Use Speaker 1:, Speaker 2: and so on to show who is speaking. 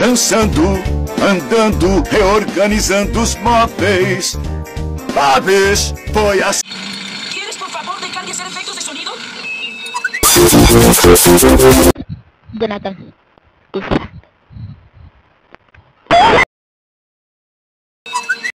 Speaker 1: dançando, andando, reorganizando os móveis. Babes, foi assim.
Speaker 2: ¿Quieres por favor dejar de hacer efectos de sonido?
Speaker 3: Jonathan.